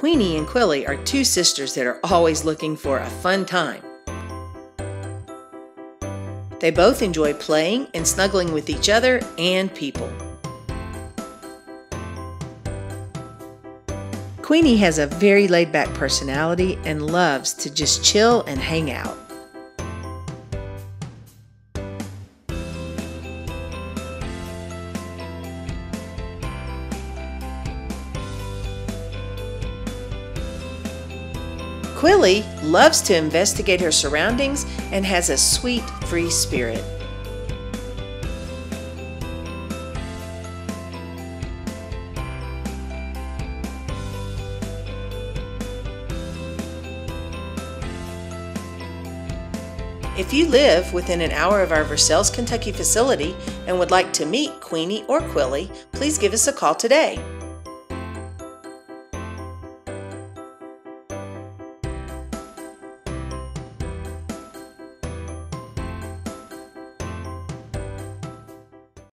Queenie and Quillie are two sisters that are always looking for a fun time. They both enjoy playing and snuggling with each other and people. Queenie has a very laid-back personality and loves to just chill and hang out. Quillie loves to investigate her surroundings and has a sweet, free spirit. If you live within an hour of our Versailles, Kentucky facility and would like to meet Queenie or Quillie, please give us a call today.